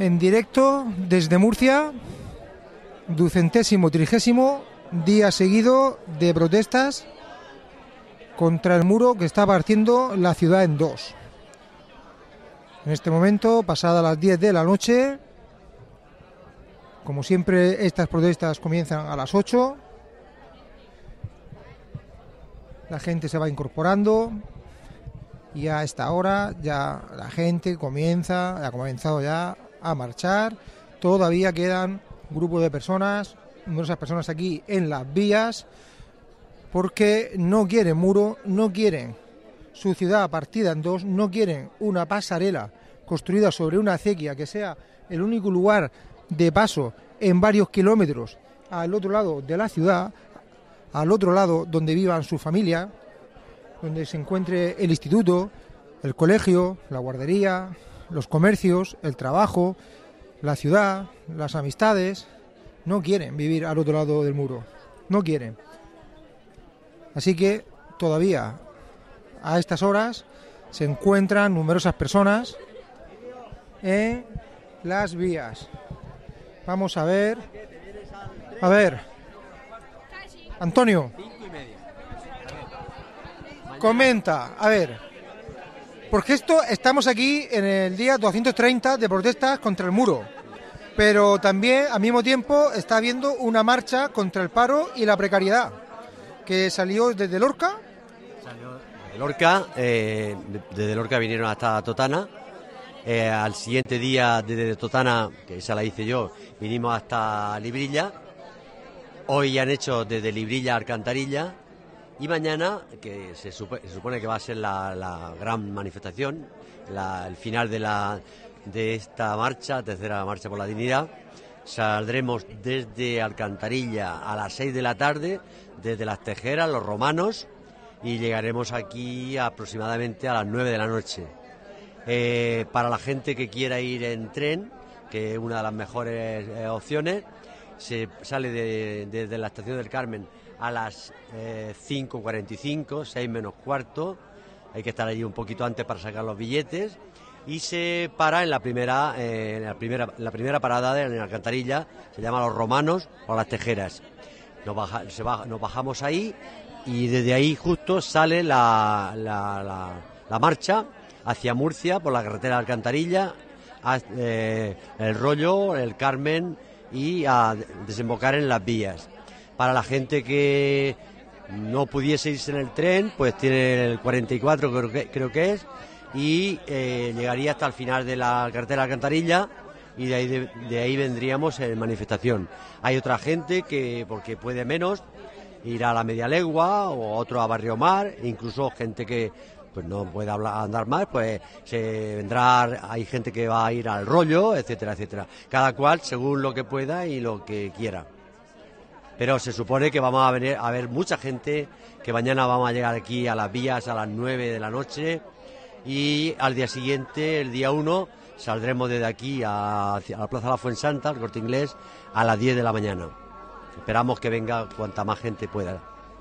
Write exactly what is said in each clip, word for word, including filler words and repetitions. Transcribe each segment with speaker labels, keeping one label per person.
Speaker 1: En directo desde Murcia, ducentésimo trigésimo día seguido de protestas contra el muro que está partiendo la ciudad en dos. En este momento, pasadas las diez de la noche, como siempre, estas protestas comienzan a las ocho. La gente se va incorporando y a esta hora ya la gente comienza, ha comenzado ya a marchar. Todavía quedan grupos de personas, numerosas personas aquí en las vías, porque no quieren muro, no quieren su ciudad partida en dos, no quieren una pasarela construida sobre una acequia que sea el único lugar de paso en varios kilómetros al otro lado de la ciudad, al otro lado donde vivan su familia, donde se encuentre el instituto, el colegio, la guardería, los comercios, el trabajo, la ciudad, las amistades. No quieren vivir al otro lado del muro, no quieren. Así que todavía a estas horas se encuentran numerosas personas en las vías. Vamos a ver, a ver, Antonio, comenta, a ver, porque esto estamos aquí en el día doscientos treinta de protestas contra el muro, pero también al mismo tiempo está habiendo una marcha contra el paro y la precariedad, que salió desde Lorca.
Speaker 2: Salió de Lorca, eh, desde Lorca vinieron hasta Totana. Eh, al siguiente día desde Totana, que esa la hice yo, vinimos hasta Librilla. Hoy han hecho desde Librilla a Alcantarilla. Y mañana, que se, supo, se supone que va a ser la, la gran manifestación, la, el final de, la, de esta marcha, tercera marcha por la dignidad, saldremos desde Alcantarilla a las seis de la tarde, desde Las Tejeras, Los Romanos, y llegaremos aquí aproximadamente a las nueve de la noche. Eh, para la gente que quiera ir en tren, que es una de las mejores eh, opciones, se sale de, de, de la estación del Carmen a las eh, cinco cuarenta y cinco, seis menos cuarto, hay que estar allí un poquito antes para sacar los billetes, y se para en la primera, eh, en la primera, la primera parada de en Alcantarilla, se llama Los Romanos o Las Tejeras. Nos, baja, se baja, nos bajamos ahí y desde ahí justo sale la, la, la, la marcha hacia Murcia por la carretera de Alcantarilla, a, eh, el Rollo, el Carmen y a desembocar en las vías. Para la gente que no pudiese irse en el tren, pues tiene el cuarenta y cuatro, creo que, creo que es, y eh, llegaría hasta el final de la carretera de Alcantarilla y de ahí, de, de ahí vendríamos en manifestación. Hay otra gente que, porque puede menos, irá a la media legua o otro a Barrio Mar, incluso gente que pues no puede hablar, andar más, pues se vendrá, hay gente que va a ir al Rollo, etcétera, etcétera. Cada cual según lo que pueda y lo que quiera. Pero se supone que vamos a venir a ver mucha gente, que mañana vamos a llegar aquí a las vías a las nueve de la noche y al día siguiente, el día uno, saldremos desde aquí a, a la Plaza de la Fuensanta, al Corte Inglés, a las diez de la mañana. Esperamos que venga cuanta más gente pueda.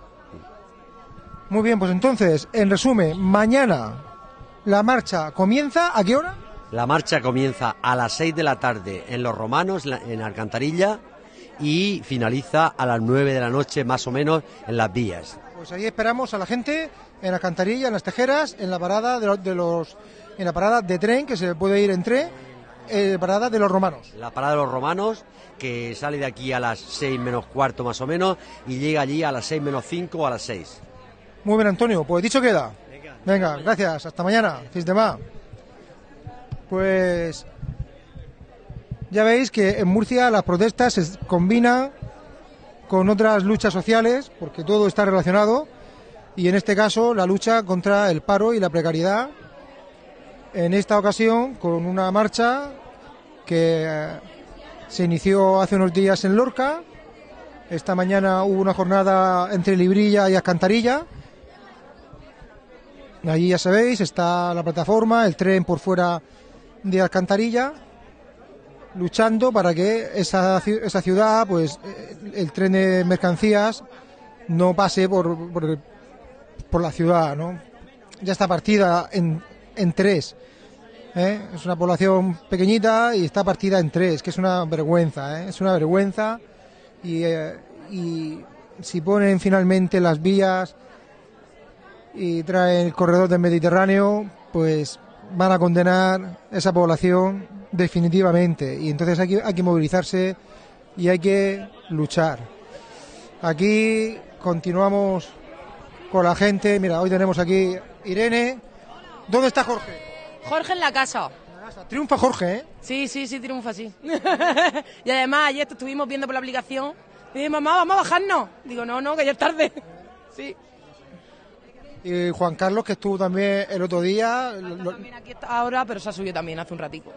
Speaker 1: Muy bien, pues entonces, en resumen, mañana la marcha comienza, ¿a qué hora?
Speaker 2: La marcha comienza a las seis de la tarde en Los Romanos, en Alcantarilla, y finaliza a las nueve de la noche, más o menos, en las vías.
Speaker 1: Pues ahí esperamos a la gente en Alcantarilla, en Las Tejeras, en la parada de los, de los en la parada de tren, que se puede ir en tren, eh, parada de Los Romanos.
Speaker 2: La parada de Los Romanos, que sale de aquí a las seis menos cuarto, más o menos, y llega allí a las seis menos cinco o a las seis.
Speaker 1: Muy bien, Antonio, pues dicho queda. Venga, Venga gracias, hasta mañana. Fins demà. Pues ya veis que en Murcia las protestas se combinan con otras luchas sociales, porque todo está relacionado, y en este caso la lucha contra el paro y la precariedad, en esta ocasión con una marcha que se inició hace unos días en Lorca. Esta mañana hubo una jornada entre Librilla y Alcantarilla. Allí ya sabéis, está la plataforma, el tren por fuera de Alcantarilla, luchando para que esa, esa ciudad, pues el tren de mercancías no pase por, por, por la ciudad, ¿no? Ya está partida en, en tres. ¿eh? Es una población pequeñita y está partida en tres, que es una vergüenza, ¿eh? Es una vergüenza. Y, eh, y si ponen finalmente las vías y traen el corredor del Mediterráneo, pues van a condenar esa población definitivamente. Y entonces hay que, hay que movilizarse y hay que luchar. Aquí continuamos con la gente. Mira, hoy tenemos aquí Irene. ¿Dónde está Jorge?
Speaker 3: Jorge en la casa.
Speaker 1: Triunfa Jorge, ¿eh?
Speaker 3: Sí, sí, sí, triunfa, sí. Y además ayer estuvimos viendo por la aplicación y dije, mamá, vamos a bajarnos. Digo, no, no, que ya es tarde. Sí.
Speaker 1: Y Juan Carlos, que estuvo también el otro día. Lo...
Speaker 3: También aquí está ahora, pero se ha subido también hace un ratico.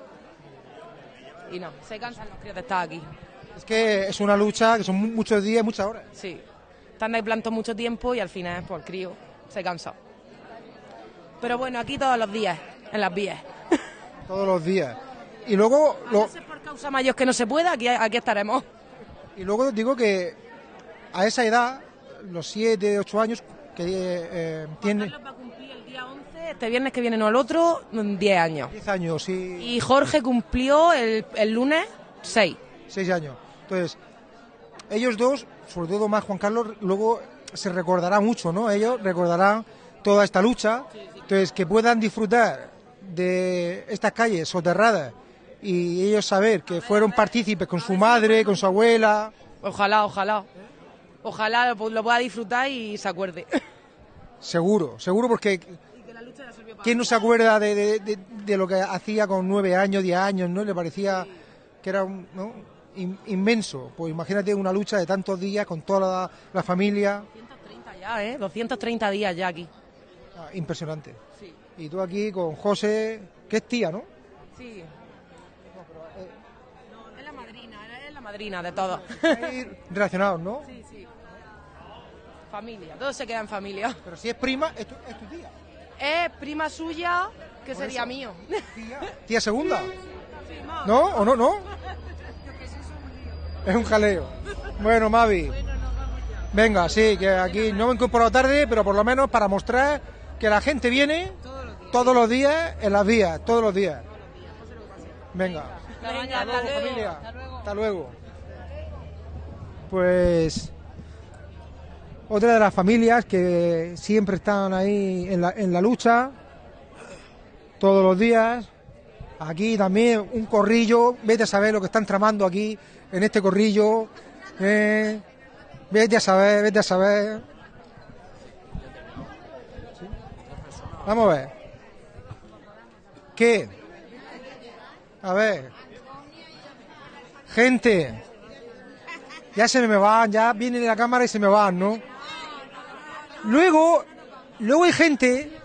Speaker 3: Y no, se cansan los críos de estar aquí.
Speaker 1: Es que es una lucha que son muchos días, muchas horas.
Speaker 3: Sí. Están ahí plantados mucho tiempo y al final, pues el crío se cansa. Pero bueno, aquí todos los días, en las vías.
Speaker 1: Todos los días. Y luego...
Speaker 3: A
Speaker 1: Lo...
Speaker 3: veces por causa mayor que no se pueda, aquí, aquí estaremos.
Speaker 1: Y luego digo que a esa edad, los siete, ocho años, que eh, tiene...
Speaker 3: Carlos va a cumplir el día once, este viernes que viene, no el otro, diez años.
Speaker 1: diez años, sí.
Speaker 3: Y Jorge cumplió el, el lunes seis.
Speaker 1: seis años. Entonces, ellos dos, sobre todo más Juan Carlos, luego se recordará mucho, ¿no? Ellos recordarán toda esta lucha. Entonces, que puedan disfrutar de estas calles soterradas y ellos saber que fueron partícipes con su madre, con su abuela.
Speaker 3: Ojalá, ojalá. Ojalá lo, lo pueda disfrutar y se acuerde.
Speaker 1: Seguro, seguro, porque ¿quién no se acuerda de, de, de, de lo que hacía con nueve años, diez años, ¿no? Le parecía que era un, ¿no? In, inmenso. Pues imagínate una lucha de tantos días con toda la, la familia.
Speaker 3: doscientos treinta ya, ¿eh? doscientos treinta días ya aquí.
Speaker 1: Ah, impresionante.
Speaker 3: Sí.
Speaker 1: Y tú aquí con José, que es tía, ¿no?
Speaker 3: Sí. No, pero, eh... no, es la madrina, es la madrina de todos.
Speaker 1: Relacionados, ¿no?
Speaker 3: Sí, sí. Familia, todos se quedan familia.
Speaker 1: Pero si es prima, es tu, es tu tía.
Speaker 3: Es prima suya, que
Speaker 1: Por
Speaker 3: sería
Speaker 1: eso.
Speaker 3: mío.
Speaker 1: Tía, tía segunda.
Speaker 3: Sí, más.
Speaker 1: ¿No? ¿O no? ¿No? Es un jaleo. Bueno, Mavi. Venga, sí, que aquí no me he incorporado tarde, pero por lo menos para mostrar que la gente viene todos los días en las vías, todos los días. Venga.
Speaker 3: Venga,
Speaker 1: Hasta luego,
Speaker 3: hasta luego.
Speaker 1: familia.
Speaker 3: Hasta luego.
Speaker 1: Hasta luego. Pues otra de las familias que siempre están ahí en la, en la lucha, todos los días. Aquí también un corrillo, vete a saber lo que están tramando aquí en este corrillo. Eh, vete a saber, vete a saber. Vamos a ver. ¿Qué? A ver. Gente. Ya se me van, ya vienen de la cámara y se me van, ¿no? Luego, luego hay gente...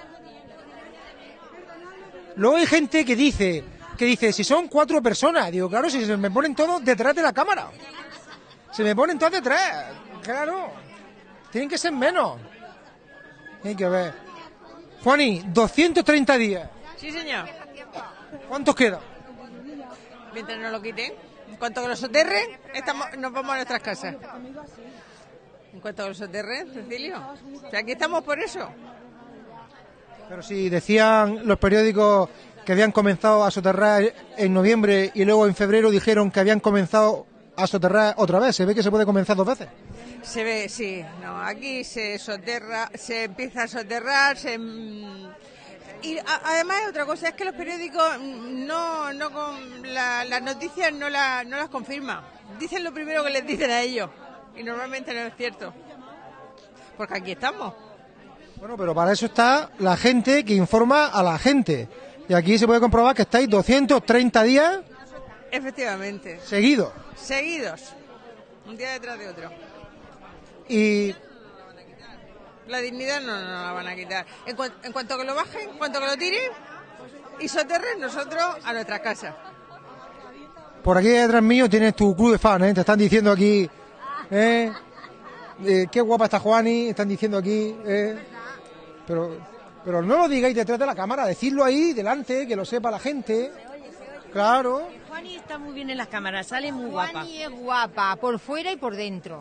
Speaker 1: Luego hay gente que dice, que dice, si son cuatro personas, digo, claro, si se me ponen todos detrás de la cámara. Se me ponen todos detrás, claro. Tienen que ser menos. Hay que ver. Juani, doscientos treinta días.
Speaker 4: Sí, señor.
Speaker 1: ¿Cuántos quedan?
Speaker 4: Mientras nos lo quiten. En cuanto que lo soterren, estamos, nos vamos a nuestras casas. En cuanto que lo soterren, Cecilio. O sea, aquí estamos por eso.
Speaker 1: Pero si decían los periódicos que habían comenzado a soterrar en noviembre y luego en febrero dijeron que habían comenzado a soterrar otra vez. ¿Se ve que se puede comenzar dos veces?
Speaker 4: Se ve, sí. No, aquí se soterra, se empieza a soterrar, se... Y a, además otra cosa es que los periódicos no, no con la, las noticias no, la, no las confirman. Dicen lo primero que les dicen a ellos y normalmente no es cierto. Porque aquí estamos.
Speaker 1: Bueno, pero para eso está la gente que informa a la gente. Y aquí se puede comprobar que estáis doscientos treinta días
Speaker 4: Efectivamente.
Speaker 1: seguidos.
Speaker 4: Seguidos. Un día detrás de otro.
Speaker 1: Y
Speaker 4: La dignidad no nos la van a quitar. En, cu en cuanto que lo bajen, en cuanto que lo tiren y soterren, nosotros a nuestras casas.
Speaker 1: por aquí detrás mío tienes tu club de fans, ¿eh? Te están diciendo aquí, ¿eh? Eh, qué guapa está Juani, están diciendo aquí, ¿eh? Pero, pero no lo digáis detrás de la cámara, decidlo ahí, delante, que lo sepa la gente. Claro.
Speaker 5: Juani está muy bien en las cámaras, sale muy guapa.
Speaker 6: Juani es guapa, por fuera y por dentro.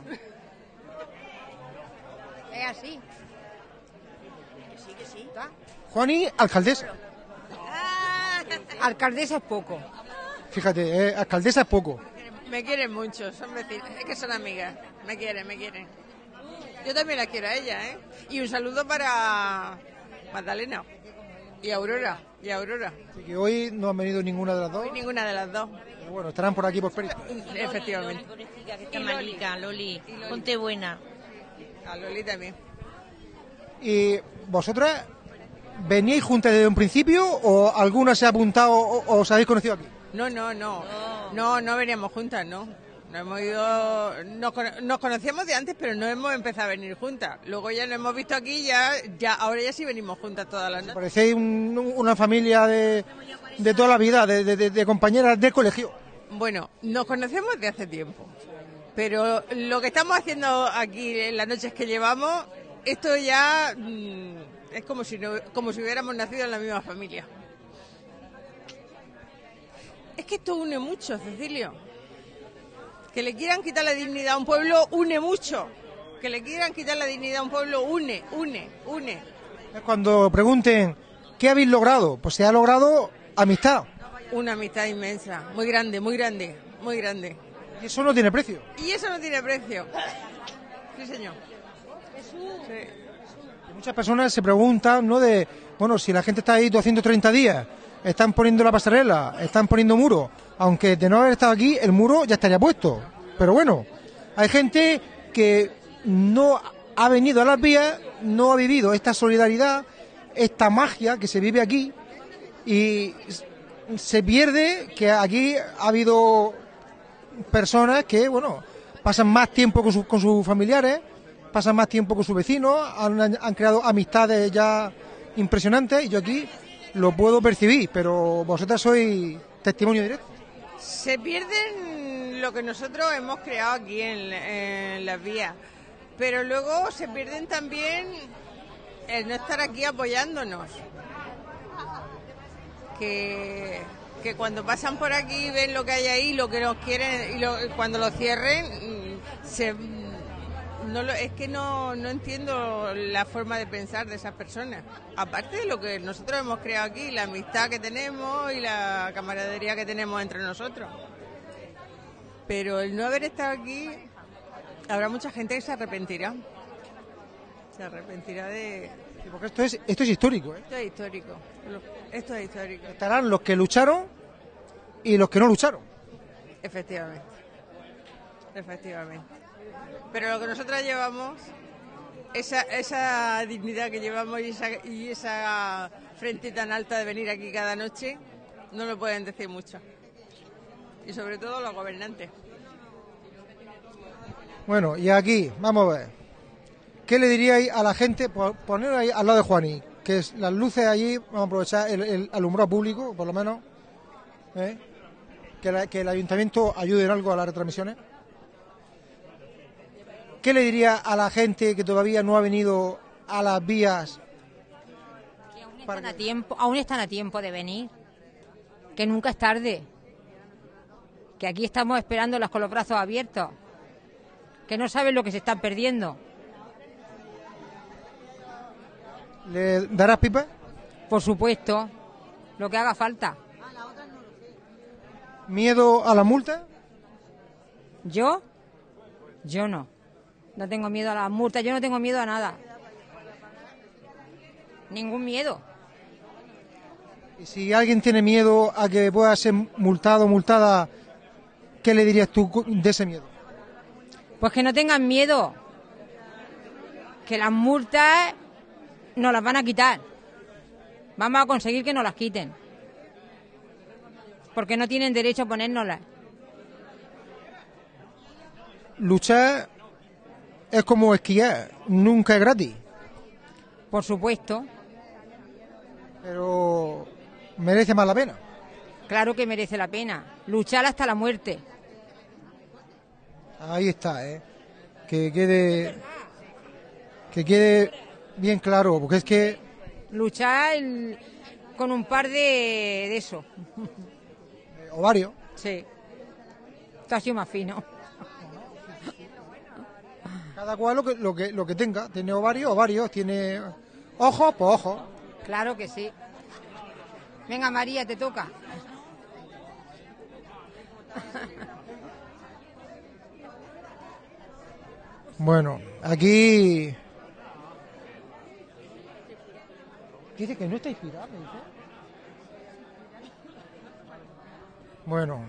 Speaker 6: Es así.
Speaker 5: Que sí, que sí.
Speaker 1: Juani, alcaldesa.
Speaker 5: Ah,
Speaker 6: Alcaldesa es poco.
Speaker 1: Fíjate, eh, alcaldesa es poco.
Speaker 4: Me quieren mucho, son vecinas, es que son amigas. Me quieren, me quieren. Yo también la quiero a ella, ¿eh? Y un saludo para Magdalena y Aurora, y Aurora.
Speaker 1: Así que hoy no han venido ninguna de las dos.
Speaker 4: Y ninguna de las dos.
Speaker 1: Pero bueno, estarán por aquí por Perico.
Speaker 4: Efectivamente.
Speaker 5: Que está malica, Loli. Ponte buena.
Speaker 4: A Loli también.
Speaker 1: ¿Y vosotras veníais juntas desde un principio o alguna se ha apuntado o, o os habéis conocido aquí?
Speaker 4: No, no, no. No, no veníamos juntas, no. No hemos ido, nos, nos conocíamos de antes, pero no hemos empezado a venir juntas. Luego ya nos hemos visto aquí, ya, ya ahora ya sí venimos juntas todas las noches.
Speaker 1: Parecéis un- una familia de, de toda la vida, de, de- de- de compañeras de colegio.
Speaker 4: Bueno, nos conocemos de hace tiempo, pero lo que estamos haciendo aquí en las noches que llevamos, esto ya mm, es como si, no, como si hubiéramos nacido en la misma familia. Es que esto une mucho, Cecilio. Que le quieran quitar la dignidad a un pueblo une mucho. Que le quieran quitar la dignidad a un pueblo une, une, une.
Speaker 1: Cuando pregunten ¿qué habéis logrado? Pues se ha logrado amistad.
Speaker 4: Una amistad inmensa, muy grande, muy grande, muy grande.
Speaker 1: Y eso no tiene precio.
Speaker 4: Y eso no tiene precio. Sí, señor. Sí.
Speaker 1: Muchas personas se preguntan, ¿no? De, bueno, si la gente está ahí doscientos treinta días, están poniendo la pasarela, están poniendo muro, aunque de no haber estado aquí, el muro ya estaría puesto. Pero bueno, hay gente que no ha venido a las vías, no ha vivido esta solidaridad, esta magia que se vive aquí, y se pierde que aquí ha habido personas que, bueno, pasan más tiempo con, sus con sus familiares, pasan más tiempo con sus vecinos, han, han creado amistades ya impresionantes, y yo aquí lo puedo percibir, pero vosotras sois testimonio directo.
Speaker 4: Se pierden lo que nosotros hemos creado aquí en, en las vías, pero luego se pierden también el no estar aquí apoyándonos. Que, que cuando pasan por aquí ven lo que hay ahí, lo que nos quieren, y lo, cuando lo cierren, se, no lo, es que no, no entiendo la forma de pensar de esas personas. Aparte de lo que nosotros hemos creado aquí, la amistad que tenemos y la camaradería que tenemos entre nosotros. Pero el no haber estado aquí, habrá mucha gente que se arrepentirá. Se arrepentirá de...
Speaker 1: Sí, porque esto es, esto es histórico, ¿eh?
Speaker 4: Esto es histórico. Esto es histórico.
Speaker 1: Estarán los que lucharon y los que no lucharon.
Speaker 4: Efectivamente. Efectivamente. Pero lo que nosotras llevamos, esa, esa dignidad que llevamos y esa, y esa frente tan alta de venir aquí cada noche, no lo pueden decir mucho. Y sobre todo los gobernantes.
Speaker 1: Bueno, y aquí, vamos a ver. ¿Qué le diríais a la gente? Poner ahí al lado de Juani, que es las luces allí, vamos a aprovechar el, el alumbrado público, por lo menos, ¿eh? que, la, que el ayuntamiento ayude en algo a las retransmisiones. ¿Qué le diría a la gente que todavía no ha venido a las vías?
Speaker 6: Que aún están a tiempo, aún están a tiempo de venir, que nunca es tarde, que aquí estamos esperándolas con los brazos abiertos, que no saben lo que se están perdiendo.
Speaker 1: ¿Le darás pipa?
Speaker 6: Por supuesto, lo que haga falta.
Speaker 1: ¿Miedo a la multa?
Speaker 6: ¿Yo? Yo no. No tengo miedo a las multas, yo no tengo miedo a nada. Ningún miedo.
Speaker 1: Y si alguien tiene miedo a que pueda ser multado o multada, ¿qué le dirías tú de ese miedo?
Speaker 6: Pues que no tengan miedo. Que las multas nos las van a quitar. Vamos a conseguir que nos las quiten. Porque no tienen derecho a ponérnoslas.
Speaker 1: Luchar es como esquiar, nunca es gratis.
Speaker 6: Por supuesto.
Speaker 1: Pero merece más la pena.
Speaker 6: Claro que merece la pena. Luchar hasta la muerte.
Speaker 1: Ahí está, ¿eh? Que quede, que quede bien claro, porque es que...
Speaker 6: Luchar el- con un par de, de eso.
Speaker 1: eh, ovario.
Speaker 6: Sí. Esto ha sido más fino.
Speaker 1: Cada cual lo que, lo que, lo que tenga. Tiene ovario, ovarios. Tiene ojos, pues ojos.
Speaker 6: Claro que sí. Venga, María, te toca.
Speaker 1: Bueno, aquí... Dice que no está inspirado, ¿me dice? Bueno.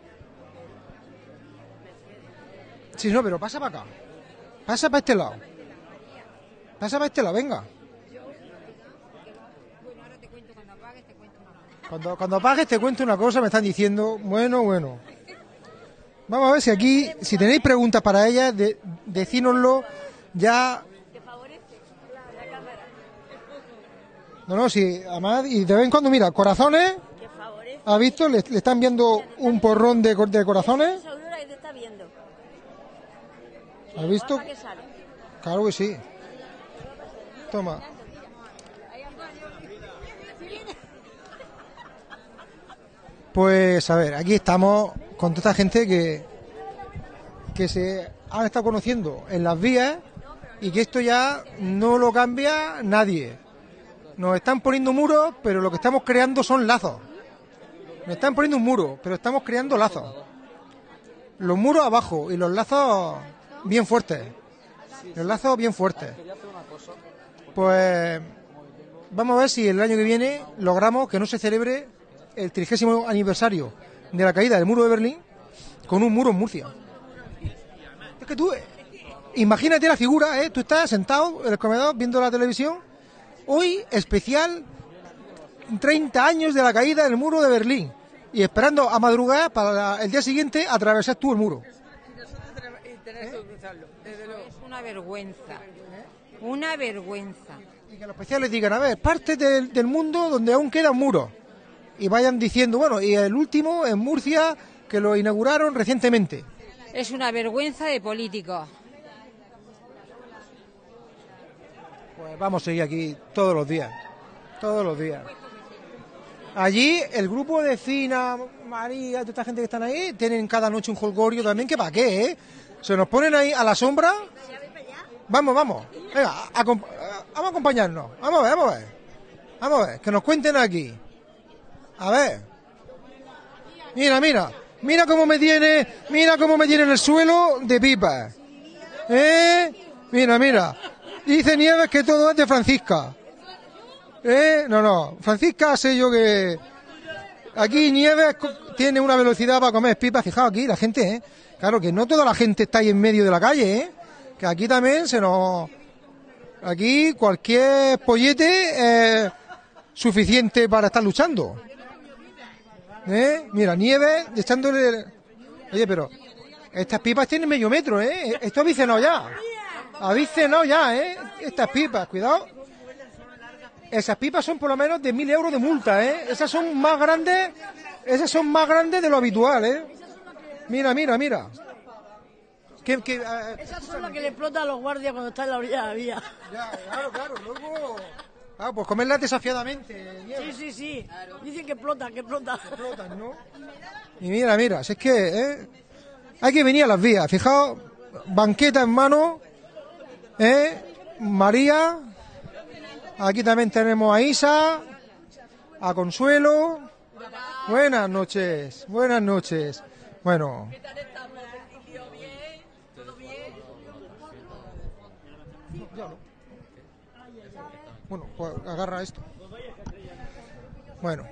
Speaker 1: Sí, no, pero pasa para acá. Pasa para este lado. Pasa para este lado, venga. Cuando, cuando apagues te cuento una cosa, me están diciendo, bueno, bueno. Vamos a ver si aquí, si tenéis preguntas para ellas, de, decínoslo ya. No, no, sí, además, y de vez en cuando, mira, corazones, ¿has visto? Le, le están viendo un porrón de, de corazones. ¿Has visto? Claro que sí. Toma. Pues a ver, aquí estamos con toda esta gente que, que se han estado conociendo en las vías y que esto ya no lo cambia nadie. Nos están poniendo muros, pero lo que estamos creando son lazos. Nos están poniendo un muro, pero estamos creando lazos. Los muros abajo y los lazos bien fuertes. Los lazos bien fuertes. Pues vamos a ver si el año que viene logramos que no se celebre el trigésimo aniversario de la caída del muro de Berlín con un muro en Murcia. Es que tú, imagínate la figura, ¿eh? Tú estás sentado en el comedor viendo la televisión, hoy especial treinta años de la caída del muro de Berlín, y esperando a madrugar para el día siguiente atravesar tú el muro.
Speaker 6: Es una vergüenza, una vergüenza.
Speaker 1: Y que los especiales digan, a ver, parte del, del mundo donde aún quedan muros. Y vayan diciendo, bueno, y el último en Murcia, que lo inauguraron recientemente.
Speaker 6: Es una vergüenza de políticos.
Speaker 1: Pues vamos a seguir aquí todos los días, todos los días. Allí el grupo de Fina, María, toda esta gente que están ahí, tienen cada noche un jolgorio también, que para qué, ¿eh? Se nos ponen ahí a la sombra. Vamos, vamos, venga, a, a, a, vamos a acompañarnos, vamos a ver, vamos a ver. Vamos a ver, que nos cuenten aquí. A ver. Mira, mira. Mira cómo me tiene. Mira cómo me tiene en el suelo de pipa. ¿Eh? Mira, mira. Dice Nieves que todo es de Francisca. ¿Eh? No, no. Francisca sé yo que... Aquí Nieves tiene una velocidad para comer pipas. Fijaos aquí la gente, ¿eh? Claro que no toda la gente está ahí en medio de la calle, ¿eh? Que aquí también se nos... Aquí cualquier pollete es suficiente para estar luchando. ¿Eh? Mira, Nieves echándole... Oye, pero estas pipas tienen medio metro, ¿eh? Esto habéis cenado ya. Habéis cenado ya, ¿eh? Estas pipas, cuidado. Esas pipas son por lo menos de mil euros de multa, ¿eh? Esas son más grandes, esas son más grandes de lo habitual, ¿eh? Mira, mira, mira. ¿Qué, qué, uh,
Speaker 7: esas son las que le explotan a los guardias cuando están en la orilla de la vía.
Speaker 1: Ya, claro, claro, luego... Ah, pues comerlas desafiadamente.
Speaker 7: Sí, sí, sí. Dicen que explotan, que explotan.
Speaker 1: Explotan, ¿no? Y mira, mira, si es que ¿eh? hay que venir a las vías. Fijaos, banqueta en mano, ¿eh? María, aquí también tenemos a Isa, a Consuelo. Buenas noches, buenas noches. Bueno. Bueno, pues agarra esto. Bueno.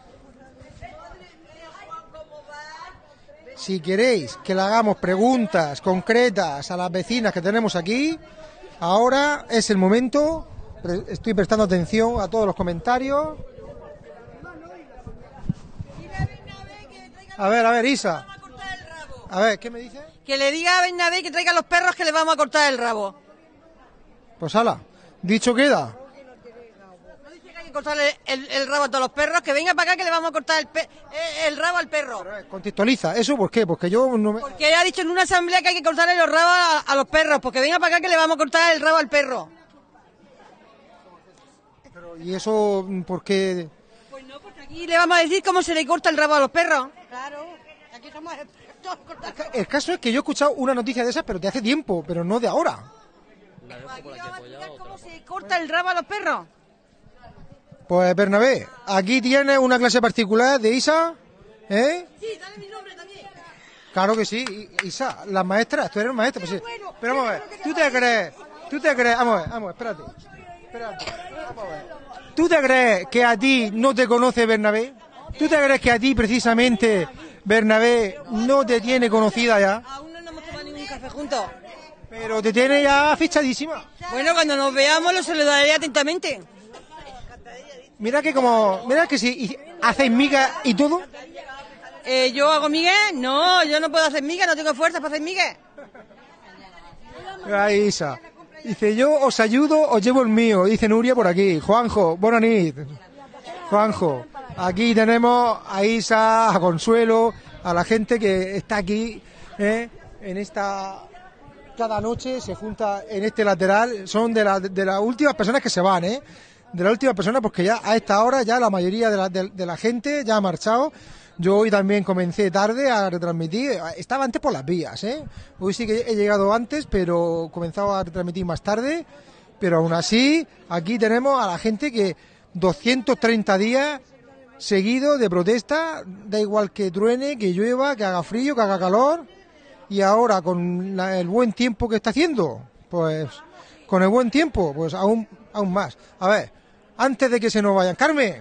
Speaker 1: Si queréis que le hagamos preguntas concretas a las vecinas que tenemos aquí, ahora es el momento. Estoy prestando atención a todos los comentarios. A ver, a ver, Isa. A ver, ¿qué me dice?
Speaker 8: Que le diga a Bernabé que traiga los perros que le vamos a cortar el rabo.
Speaker 1: Pues ala, dicho queda.
Speaker 8: Cortarle el, el rabo a todos los perros, que venga para acá que le vamos a cortar el, pe, el rabo al perro.
Speaker 1: Contextualiza, ¿eso por qué? Porque yo no me...
Speaker 8: Porque ha dicho en una asamblea que hay que cortarle los rabos a, a los perros, porque venga para acá que le vamos a cortar el rabo al perro.
Speaker 1: Pero, ¿y eso por qué?
Speaker 8: Pues no, porque aquí le vamos a decir cómo se le corta el rabo a los perros. Claro, aquí somos todos cortados.
Speaker 1: El caso es que yo he escuchado una noticia de esas, pero de hace tiempo, pero no de ahora.
Speaker 8: Aquí vamos a explicar cómo se corta el rabo a los perros.
Speaker 1: Pues Bernabé, aquí tienes una clase particular de Isa, ¿eh?
Speaker 7: Sí, dale mi nombre también.
Speaker 1: Claro que sí, I- Isa, las maestras, tú eres maestra, pues sí. Pero vamos a ver, ¿tú te crees? ¿Tú te crees? Vamos a ver, vamos, espérate. Espérate, vamos a ver. ¿Tú te crees que a ti no te conoce Bernabé? ¿Tú te crees que a ti precisamente Bernabé no te tiene conocida ya?
Speaker 8: Aún no nos hemos tomado ningún café juntos.
Speaker 1: Pero te tiene ya fichadísima.
Speaker 8: Bueno, cuando nos veamos lo saludaré atentamente.
Speaker 1: Mira que como, mira que si y- hacéis migas y todo.
Speaker 8: Eh, ¿Yo hago migues? No, yo no puedo hacer migues, no tengo fuerza para hacer migues.
Speaker 1: Ay, Isa. Dice, yo os ayudo, os llevo el mío. Dice Nuria por aquí. Juanjo, buenas noches. Juanjo, aquí tenemos a Isa, a Consuelo, a la gente que está aquí, ¿eh? En esta... Cada noche se junta en este lateral. Son de, la- de las últimas personas que se van, ¿eh? De las últimas personas, porque ya a esta hora ya la mayoría de la, de, de la gente ya ha marchado. Yo hoy también comencé tarde a retransmitir. Estaba antes por las vías, ¿eh? Hoy sí que he llegado antes, pero comenzaba a retransmitir más tarde. Pero aún así, aquí tenemos a la gente que doscientos treinta días seguidos de protesta, da igual que truene, que llueva, que haga frío, que haga calor. Y ahora, con la- el buen tiempo que está haciendo, pues con el buen tiempo, pues aún, aún más. A ver, antes de que se nos vayan. Carmen.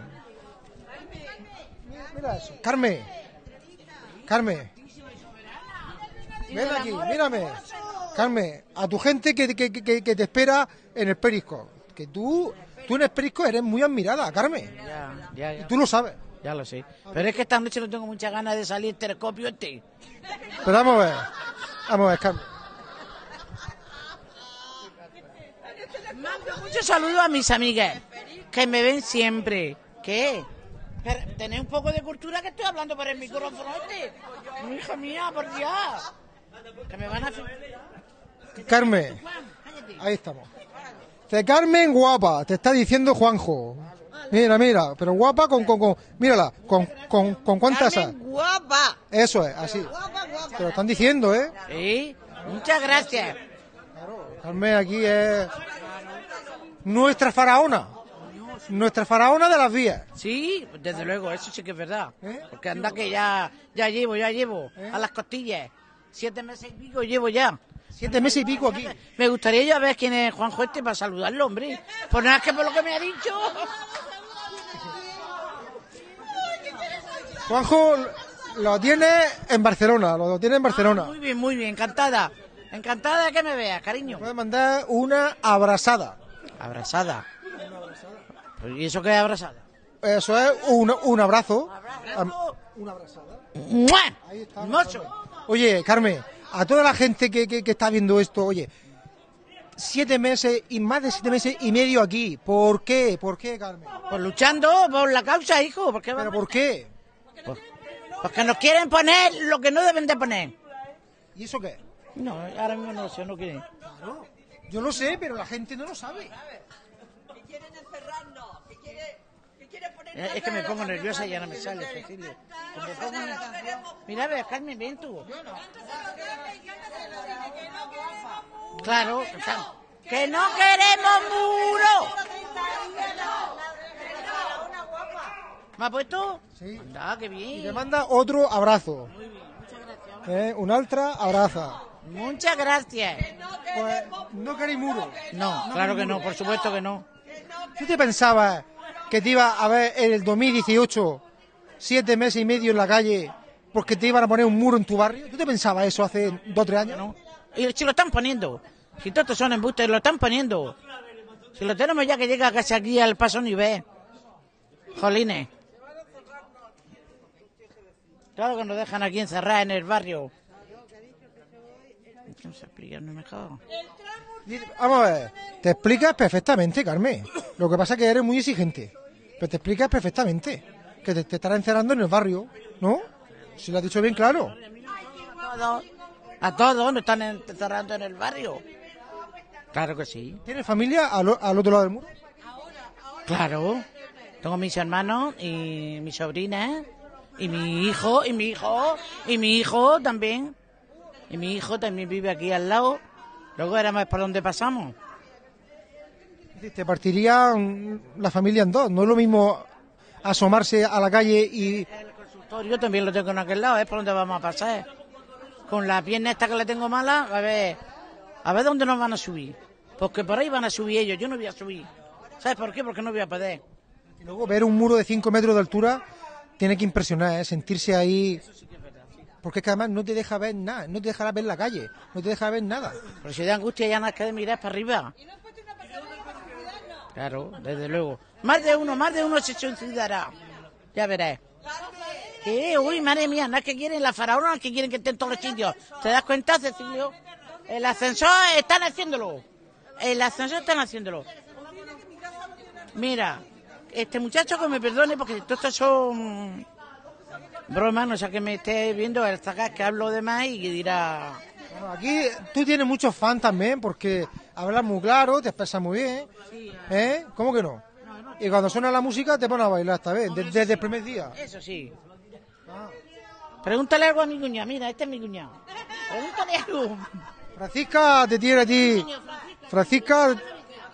Speaker 1: Mira eso. Carmen. Carmen. Ven aquí, mírame. Carmen, a tu gente que, que, que, que te espera en el Perisco. Que tú, tú en el Perisco eres muy admirada, Carmen.
Speaker 9: Ya, ya,
Speaker 1: Y
Speaker 9: ya.
Speaker 1: tú lo sabes.
Speaker 9: Ya lo sé. Pero es que esta noche no tengo muchas ganas de salir telescopio este.
Speaker 1: Pero vamos a ver. Vamos a ver, Carmen.
Speaker 9: Mando muchos saludos a mis amigas, que me ven siempre. ¿Qué? Pero tenéis un poco de cultura que estoy hablando por el micrófono este. Hija mía, por Dios. Que me van a...
Speaker 1: Carmen. Ahí estamos. De Carmen guapa, te está diciendo Juanjo. Mira, mira, pero guapa con, con, con mírala, con, con, con cuántas
Speaker 8: Carmen,
Speaker 1: as.
Speaker 8: guapa.
Speaker 1: Eso es, así.
Speaker 8: Guapa, guapa.
Speaker 1: Te lo están diciendo, ¿eh?
Speaker 9: Sí, muchas gracias.
Speaker 1: Carmen aquí es nuestra faraona. Nuestra faraona de las vías.
Speaker 9: Sí, desde luego, eso sí que es verdad.
Speaker 1: ¿Eh?
Speaker 9: Porque anda que ya, ya llevo, ya llevo, a las costillas. Siete meses y pico llevo ya.
Speaker 1: Siete meses y pico aquí.
Speaker 9: Me gustaría yo ver quién es Juanjo este para saludarlo, hombre. Por nada que por lo que me ha dicho.
Speaker 1: Juanjo lo tiene en Barcelona, lo tiene en Barcelona.
Speaker 9: Muy bien, muy bien, encantada. Encantada de que me veas, cariño.
Speaker 1: Puede mandar una abrazada.
Speaker 9: Abrazada. ¿Y eso qué es abrazada?
Speaker 1: Eso es un, un abrazo.
Speaker 9: Abrazo.
Speaker 1: Una abrazada.
Speaker 9: ¡Mua!
Speaker 1: Ahí está.
Speaker 9: Hermoso.
Speaker 1: Oye, Carmen, a toda la gente que, que, que está viendo esto, oye, siete meses y más de siete meses y medio aquí. ¿Por qué? ¿Por qué, Carmen?
Speaker 9: Pues luchando por la causa, hijo. ¿Por qué
Speaker 1: ¿Pero
Speaker 9: vamos?
Speaker 1: por qué?
Speaker 9: Pues- Porque nos quieren poner lo que no deben de poner.
Speaker 1: ¿Y eso qué?
Speaker 9: No, ahora mismo no lo sé, no quieren.
Speaker 1: Claro, yo lo sé, pero la gente no lo sabe.
Speaker 9: Eh, Es que me pongo nerviosa y ya no me sale, Cecilia. Cuando me pongo ner- Mira, ve, Carmen, ven tú. Claro, claro. ¡Que no queremos muro! ¿Me ha puesto?
Speaker 1: Sí.
Speaker 9: Anda, qué
Speaker 1: Y le
Speaker 9: bien.
Speaker 1: manda otro abrazo. ¿Eh? Un altra abraza.
Speaker 9: Muchas gracias.
Speaker 1: Pues no queréis muro.
Speaker 9: No, claro que no, por supuesto que no.
Speaker 1: ¿Tú te pensabas que te iba a ver en el dos mil dieciocho siete meses y medio en la calle porque te iban a poner un muro en tu barrio? ¿Tú te pensabas eso hace dos o tres años?
Speaker 9: ¿No? Y si lo están poniendo. Si todos estos son embustes, lo están poniendo. Si lo tenemos ya que llega casi aquí al paso nivel. Jolines. Claro que nos dejan aquí encerrados en el barrio. ¿Qué me explica? No me cago.
Speaker 1: Vamos a ver, te explicas perfectamente, Carmen. Lo que pasa es que eres muy exigente. Pero te explicas perfectamente. Que te, te estará encerrando en el barrio, ¿no? Si lo has dicho bien claro.
Speaker 9: A todos, a todos nos están encerrando en el barrio. Claro que sí.
Speaker 1: ¿Tienes familia al, o- al otro lado del muro?
Speaker 9: Claro. Tengo mis hermanos y mi sobrina y mi hijo y mi hijo y mi hijo también. Y mi hijo también vive aquí al lado. Luego era más por donde pasamos.
Speaker 1: Te partiría la familia en dos. No es lo mismo asomarse a la calle y...
Speaker 9: El consultorio también lo tengo en aquel lado, es por donde vamos a pasar. Con la pierna esta que le tengo mala, a ver, a ver dónde nos van a subir. Porque por ahí van a subir ellos, yo no voy a subir. ¿Sabes por qué? Porque no voy a poder.
Speaker 1: Y luego ver un muro de cinco metros de altura tiene que impresionar, ¿eh? Sentirse ahí... Porque es que además no te deja ver nada, no te dejará ver la calle, no te deja ver nada.
Speaker 9: Pero si da angustia ya nada que de mirar para arriba. Claro, desde luego. Más de uno, más de uno se suicidará. Ya verás. ¿Qué? Uy, madre mía, no es que quieren la faraona, no es que quieren que estén todos los sitios. ¿Te das cuenta, Cecilio? El ascensor están haciéndolo. El ascensor están haciéndolo. Mira, este muchacho que me perdone porque todo esto son bromas, no sé que me esté viendo el zagas que hablo de más y que dirá...
Speaker 1: Bueno, aquí tú tienes muchos fans también porque hablas muy claro, te expresas muy bien. ¿Eh? ¿Cómo que no? Y cuando suena la música te pones a bailar esta vez, desde, desde el primer día.
Speaker 9: Eso sí. Pregúntale algo a mi cuñado, mira, este es mi cuñado. Pregúntale algo.
Speaker 1: Francisca te tiene a ti. Francisca...
Speaker 9: No,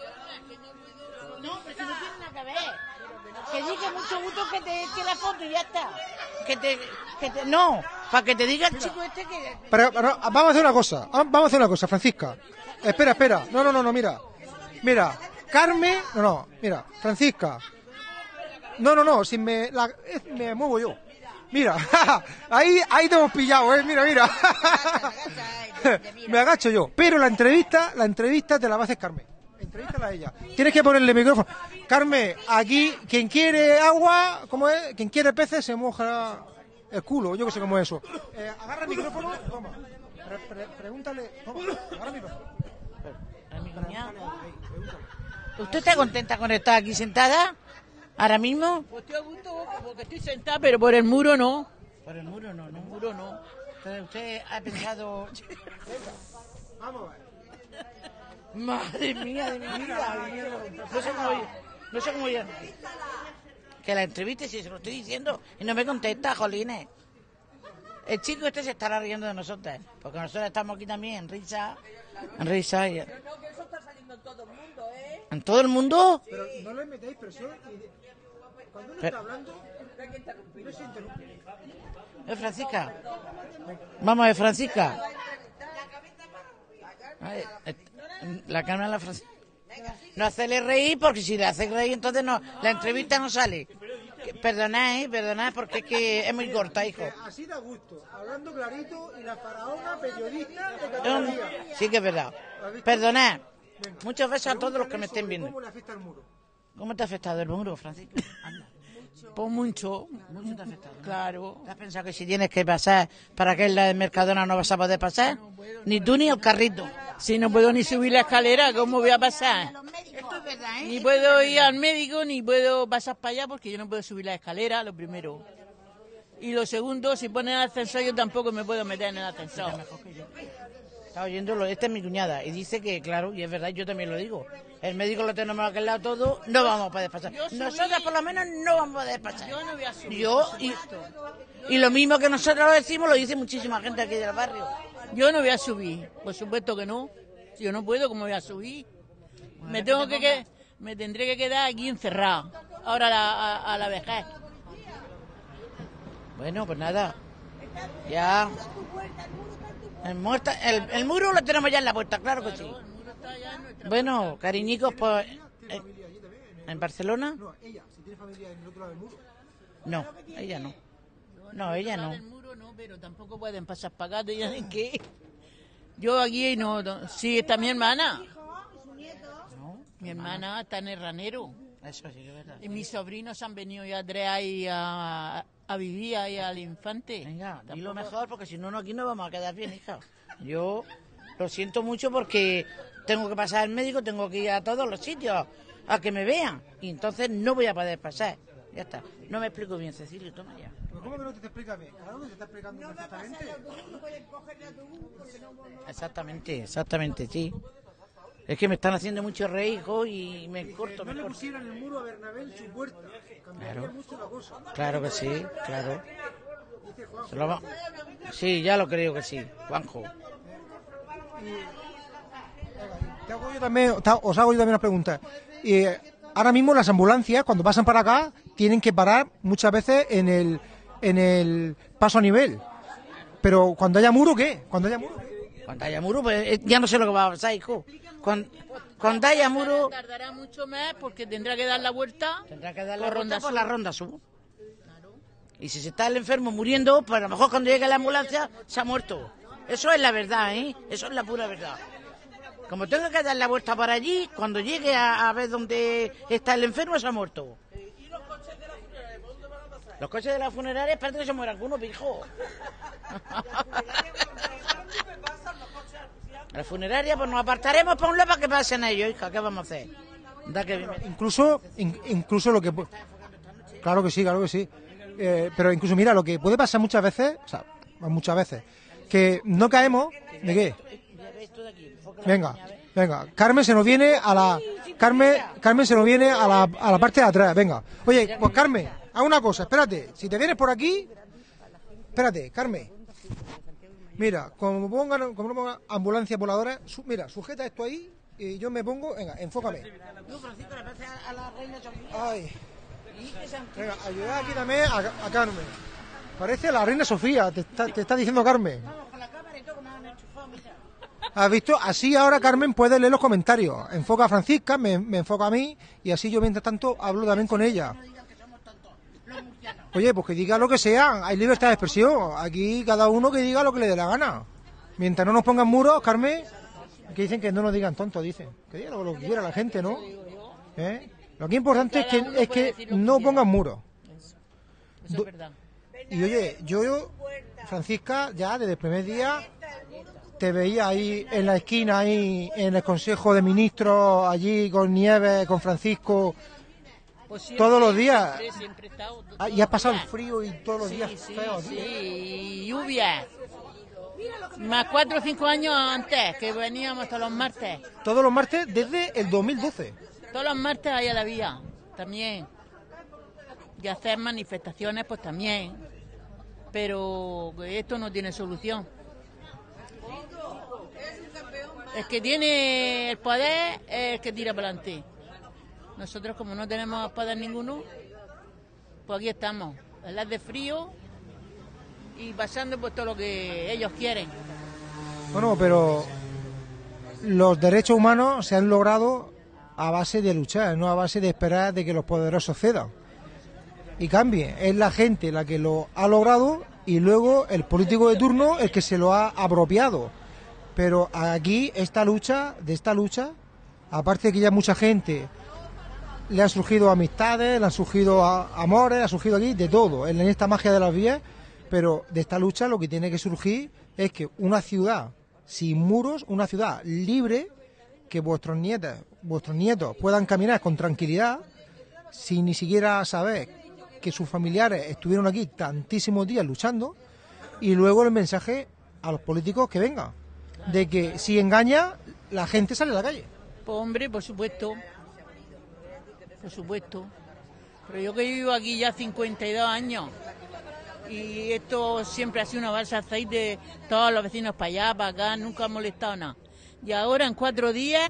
Speaker 9: pero si no tiene nada que ver. Que diga mucho gusto que te eche la foto y ya está. Que te, que te, no, para que te diga el chico este que...
Speaker 1: Pero, pero, vamos a hacer una cosa, vamos a hacer una cosa, Francisca. Espera, espera, no, no, no, no, mira. Mira, Carmen, no, no, mira, Francisca. No, no, no, si me, la, me muevo yo. Mira, ahí, ahí te hemos pillado, eh, mira, mira. Me agacho yo. Pero la entrevista, la entrevista te la va a hacer Carmen. Entrevístala a ella. Tienes que ponerle micrófono. Carmen, aquí, quien quiere agua, ¿cómo es? Quien quiere peces se moja el culo, yo que sé cómo es eso. Eh, agarra el micrófono, toma. Pre pre pregúntale, toma, agarra el micrófono.
Speaker 9: ¿Usted está contenta con estar aquí sentada? ¿Ahora mismo?
Speaker 7: Pues estoy a gusto porque estoy sentada, pero por el muro no.
Speaker 9: Por el muro no, no. El muro no. Entonces usted ha pensado...
Speaker 1: Vamos a ver.
Speaker 9: Madre mía de mi vida. No sé cómo... No sé cómo ya... Que la entreviste si se lo estoy diciendo y no me contesta, jolines. El chico este se estará riendo de nosotros, porque nosotros estamos aquí también en risa, en risa. Y...
Speaker 7: Pero no, que eso está saliendo en todo el mundo, ¿eh?
Speaker 9: ¿En todo el mundo?
Speaker 1: Pero no le metáis presión y cuando uno
Speaker 9: Pero...
Speaker 1: está hablando, no se interrumpe.
Speaker 9: ¿Eh, Francisca? Vamos a ver, Francisca. Ay, la cámara de la Francisca. No hacerle reír, porque si le hace reír, entonces no, la entrevista no sale. Perdonad, eh, perdonad, porque es que es muy corta, hijo.
Speaker 1: Así da gusto, hablando clarito y la faraona periodista de Cataluña.
Speaker 9: Sí que es verdad. Perdonad. Muchos besos a todos los que me estén viendo.
Speaker 1: ¿Cómo le afecta el muro?
Speaker 9: ¿Cómo te ha afectado el muro, Francisco? Anda.
Speaker 7: Pues mucho.
Speaker 9: Mucho te ha afectado, ¿no?
Speaker 7: Claro.
Speaker 9: ¿Te has pensado que si tienes que pasar para que en la de Mercadona no vas a poder pasar? Ni tú ni el carrito.
Speaker 7: Si no puedo ni subir la escalera, ¿cómo voy a pasar?
Speaker 9: Esto es verdad, ¿eh?
Speaker 7: Ni puedo ir al médico, ni puedo pasar para allá porque yo no puedo subir la escalera, lo primero. Y lo segundo, si ponen el ascensor, yo tampoco me puedo meter en el ascensor.
Speaker 9: Está oyéndolo, esta es mi cuñada, y dice que, claro, y es verdad, yo también lo digo. El médico lo tenemos a aquel lado todo, no vamos a poder pasar. Nosotras, por lo menos, no vamos a poder pasar.
Speaker 7: Yo no voy a subir.
Speaker 9: Yo, y, y lo mismo que nosotros lo decimos, lo dice muchísima gente aquí del barrio.
Speaker 7: Yo no voy a subir, por supuesto que no. Si yo no puedo, ¿cómo voy a subir? Me tengo que, que me tendré que quedar aquí encerrado. Ahora a la, a, a la vejez.
Speaker 9: Bueno, pues nada. Ya. El, muerta, el, el muro lo tenemos ya en la puerta, claro que sí. Bueno, cariñicos, pues... Eh, ¿En Barcelona?
Speaker 1: No, ella, si tiene familia en el otro lado del muro.
Speaker 9: No, ella no. No, ella no.
Speaker 7: El muro no, pero tampoco pueden pasar para acá. ¿Y qué? Yo aquí no, no... Sí, está mi hermana. Mi hermana está en el Ranero.
Speaker 9: Eso sí que es verdad.
Speaker 7: Y mis sobrinos han venido ya tres ahí a, a vivir ahí al infante.
Speaker 9: Venga, di lo mejor, porque si no, no, aquí no vamos a quedar bien, hija. Yo lo siento mucho porque tengo que pasar al médico, tengo que ir a todos los sitios a que me vean. Y entonces no voy a poder pasar. Ya está. No me explico bien, Cecilio, toma ya.
Speaker 1: ¿Pero cómo que no te, te explica bien? Claro que te está explicando perfectamente.
Speaker 9: Exactamente, exactamente, sí. Es que me están haciendo mucho reír, hijo, y me corto, me
Speaker 1: No le
Speaker 9: corto.
Speaker 1: pusieran el muro a Bernabé en su puerta. Cambiaría
Speaker 9: Claro.
Speaker 1: mucho la cosa.
Speaker 9: Claro que sí, claro.
Speaker 1: Dice Juanjo.
Speaker 9: Se lo va- Sí, ya lo creo que sí, Juanjo.
Speaker 1: Te hago yo también, ta- os hago yo también una pregunta. Y ahora mismo las ambulancias, cuando pasan para acá, tienen que parar muchas veces en el, en el paso a nivel. Pero cuando haya muro, ¿qué? Cuando haya muro, ¿qué?
Speaker 9: Cuando haya muro, pues ya no sé lo que va a pasar, hijo. Cuando, cuando haya muro...
Speaker 7: Tardará mucho más porque tendrá que dar la vuelta.
Speaker 9: Tendrá que dar
Speaker 7: por
Speaker 9: la
Speaker 7: Ronda
Speaker 9: vuelta por
Speaker 7: Sur.
Speaker 9: la Ronda Sur. Y si se está el enfermo muriendo, pues a lo mejor cuando llegue la ambulancia se ha muerto. Eso es la verdad, ¿eh? Eso es la pura verdad. Como tenga que dar la vuelta para allí, cuando llegue a, a ver dónde está el enfermo, se ha muerto. ¿Y los coches de la funeraria? ¿Por dónde van a pasar? Los coches de la funeraria, espérate que se muera alguno, pijo. A la funeraria, pues nos apartaremos para un lado para que pasen ellos, hija. ¿Qué vamos a hacer? Da que...
Speaker 1: Incluso, in, incluso lo que... Claro que sí, claro que sí. Eh, pero incluso, mira, lo que puede pasar muchas veces, o sea, muchas veces, que no caemos... ¿De qué? Venga, venga. Carmen se nos viene a la... Carmen, Carmen se nos viene a la, a la parte de atrás, venga. Oye, pues Carmen, haz una cosa, espérate. Si te vienes por aquí... Espérate, Carmen. Mira, como pongan, como no pongan ambulancia voladora, su, mira, sujeta esto ahí y yo me pongo... Venga, enfócame. Ay... Venga, ayuda aquí también a, a Carmen. Parece la reina Sofía, te está, te está diciendo Carmen. ¿Has visto? Así ahora Carmen puede leer los comentarios. Enfoca a Francisca, me, me enfoca a mí y así yo mientras tanto hablo también con ella. Oye, pues que diga lo que sea, hay libertad de expresión. Aquí cada uno que diga lo que le dé la gana. Mientras no nos pongan muros, Carmen, que dicen que no nos digan tontos, dicen. Que diga lo que quiera la gente, ¿no? ¿Eh? Lo que es importante es que, es que no pongan muros.
Speaker 7: Eso, eso es verdad.
Speaker 1: Y oye, yo, Francisca, ya desde el primer día te veía ahí en la esquina, ahí en el Consejo de Ministros, allí con Nieves, con Francisco,
Speaker 7: pues siempre,
Speaker 1: todos los días.
Speaker 7: Siempre, siempre he estado,
Speaker 1: Ah, y has pasado el frío y todos los
Speaker 7: sí,
Speaker 1: días
Speaker 7: sí,
Speaker 1: feo,
Speaker 7: sí,
Speaker 1: tío.
Speaker 7: y lluvia. Más cuatro o cinco años antes, que veníamos todos los martes.
Speaker 1: Todos los martes desde el dos mil doce.
Speaker 7: Todos los martes ahí a la vía, también. Y hacer manifestaciones, pues también. Pero esto no tiene solución. El que tiene el poder es el que tira para adelante. Nosotros, como no tenemos poder ninguno, pues aquí estamos, en las de frío y pasando por todo lo que ellos quieren.
Speaker 1: Bueno, pero los derechos humanos se han logrado a base de luchar, no a base de esperar de que los poderosos cedan y cambien. Es la gente la que lo ha logrado y luego el político de turno el que se lo ha apropiado. Pero aquí esta lucha, de esta lucha, aparte de que ya mucha gente le han surgido amistades, le han surgido a, amores, le ha surgido aquí de todo, en esta magia de las vías, pero de esta lucha lo que tiene que surgir es que una ciudad sin muros, una ciudad libre, que vuestros nietos, vuestros nietos puedan caminar con tranquilidad, sin ni siquiera saber que sus familiares estuvieron aquí tantísimos días luchando, y luego el mensaje a los políticos que vengan, de que si engaña, la gente sale a la calle.
Speaker 7: Pues hombre, por supuesto, por supuesto. Pero yo que vivo aquí ya cincuenta y dos años, y esto siempre ha sido una balsa de aceite, todos los vecinos para allá, para acá, nunca ha molestado nada. Y ahora en cuatro días...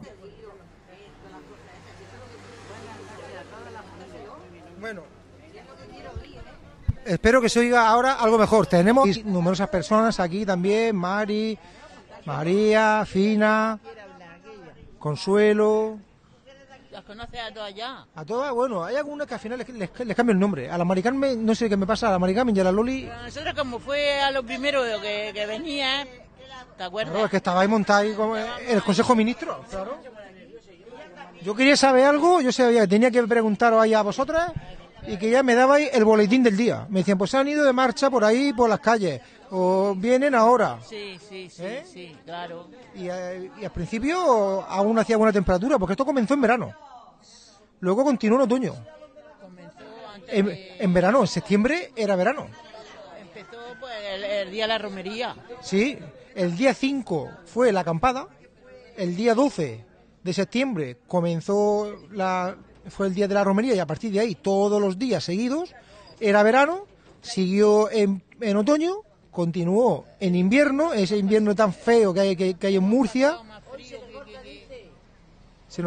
Speaker 1: Bueno, espero que se oiga ahora algo mejor. Tenemos numerosas personas aquí también, Mari, María, Fina, Consuelo.
Speaker 7: ¿Las conoces a todas ya?
Speaker 1: A todas, bueno, hay algunas que al final les, les, les cambio el nombre. A la Mari Carmen, no sé qué me pasa, a la Mari Carmen y a la Loli...
Speaker 7: Pero nosotros como fue a lo primero que, que venía, ¿te acuerdas?
Speaker 1: Claro, es que estabais montados ahí como en el Consejo de Ministros, claro. Yo quería saber algo, yo sabía que tenía que preguntaros ahí a vosotras y que ya me dabais el boletín del día. Me decían, pues se han ido de marcha por ahí, por las calles, o vienen ahora.
Speaker 7: Sí, sí, sí,
Speaker 1: ¿Eh?
Speaker 7: sí, claro.
Speaker 1: Y, eh, y al principio aún hacía buena temperatura, porque esto comenzó en verano. Luego continuó en otoño.
Speaker 7: Comenzó antes
Speaker 1: En,
Speaker 7: de-
Speaker 1: en verano, en septiembre era verano.
Speaker 7: Empezó pues el, el día de la romería.
Speaker 1: Sí, el día cinco fue la acampada, el día doce de septiembre comenzó la, fue el día de la romería y a partir de ahí todos los días seguidos era verano, siguió en, en otoño, continuó en invierno, ese invierno tan feo que hay, que, que hay en Murcia. Se nos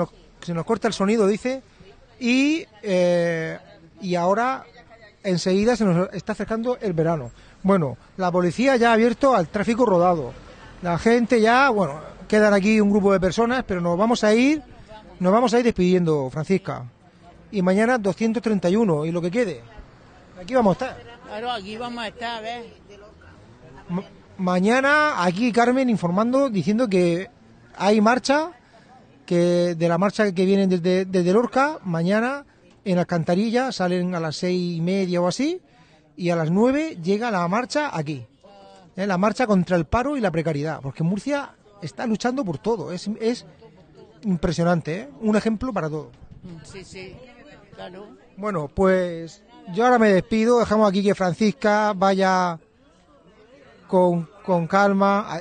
Speaker 1: se nos corta el sonido, dice, y, eh, y ahora enseguida se nos está acercando el verano. Bueno, la policía ya ha abierto al tráfico rodado. La gente ya, bueno, quedan aquí un grupo de personas, pero nos vamos a ir, nos vamos a ir despidiendo, Francisca. Y mañana doscientos treinta y uno, y lo que quede. Aquí vamos a estar.
Speaker 7: Claro, aquí vamos a estar, a ver.
Speaker 1: Ma- mañana aquí Carmen informando, diciendo que hay marcha, que de la marcha que vienen desde, desde Lorca, mañana en Alcantarilla salen a las seis y media o así, y a las nueve llega la marcha aquí. ¿Eh? La marcha contra el paro y la precariedad, porque Murcia está luchando por todo, es, es impresionante, ¿eh? Un ejemplo para todo.
Speaker 7: Sí, sí, claro.
Speaker 1: Bueno, pues yo ahora me despido, dejamos aquí que Francisca vaya con, con calma.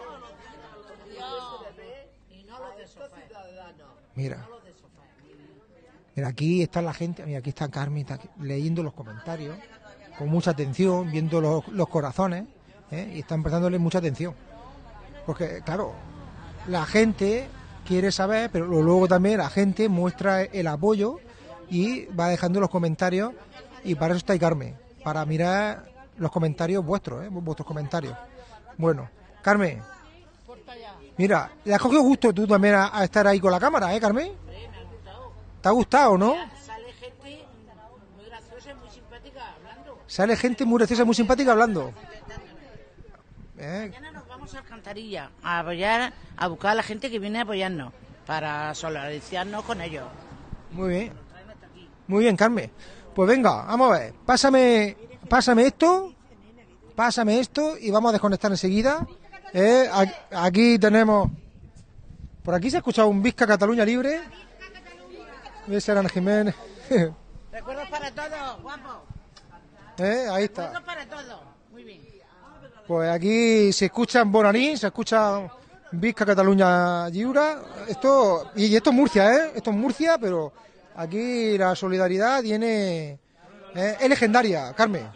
Speaker 1: Mira, mira, aquí está la gente, mira, aquí está Carmen, está aquí, leyendo los comentarios, con mucha atención, viendo los, los corazones, ¿eh? Y están prestándole mucha atención. Porque, claro, la gente quiere saber, pero luego también la gente muestra el apoyo y va dejando los comentarios, y para eso está ahí Carmen, para mirar los comentarios vuestros, ¿eh? Vuestros comentarios. Bueno, Carmen, mira, le has cogido gusto tú también a, a estar ahí con la cámara, ¿eh, Carmen? ¿Te ha gustado, no?
Speaker 9: Sale gente muy graciosa y muy simpática hablando.
Speaker 1: Sale gente muy graciosa, muy simpática hablando. ¿Eh?
Speaker 9: Mañana nos vamos a Alcantarilla a apoyar, a buscar a la gente que viene a apoyarnos, para solidarizarnos con ellos.
Speaker 1: Muy bien. Muy bien, Carmen. Pues venga, vamos a ver. Pásame, pásame esto, pásame esto y vamos a desconectar enseguida. Eh, a- aquí tenemos... Por aquí se ha escuchado un Visca Cataluña Libre. Ese era Ana Jiménez.
Speaker 9: Recuerdos para todos, guapo.
Speaker 1: Eh, ahí está.
Speaker 9: Recuerdos para todos. Muy bien.
Speaker 1: Pues aquí se escucha en Bonaní, se escucha Visca Cataluña Lliure. Esto, y esto es Murcia, ¿eh? Esto es Murcia, pero aquí la solidaridad tiene... eh, es legendaria, Carmen.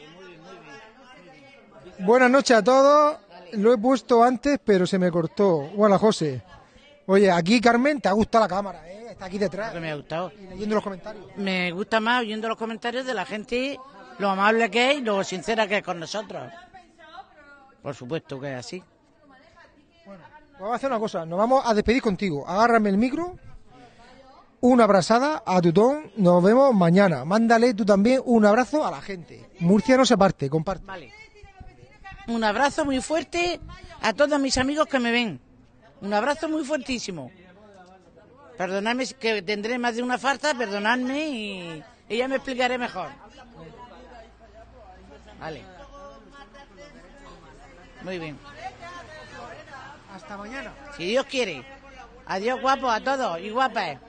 Speaker 1: Buenas noches a todos. Lo he puesto antes, pero se me cortó. Hola, José. Oye, aquí, Carmen, te ha gustado la cámara, ¿eh? Está aquí detrás.
Speaker 9: Que me ha gustado.
Speaker 1: Y leyendo los comentarios.
Speaker 9: Me gusta más oyendo los comentarios de la gente, lo amable que es y lo sincera que es con nosotros. Por supuesto que es así.
Speaker 1: Pues vamos a hacer una cosa, nos vamos a despedir contigo. Agárrame el micro, una abrazada a Tutón, nos vemos mañana. Mándale tú también un abrazo a la gente. Murcia no se parte, comparte.
Speaker 9: Vale. Un abrazo muy fuerte a todos mis amigos que me ven. Un abrazo muy fuertísimo. Perdonadme que tendré más de una farta, perdonadme y, y ya me explicaré mejor. Vale. Muy bien.
Speaker 1: Hasta mañana.
Speaker 9: Si Dios quiere. Adiós, guapos, a todos y guapas.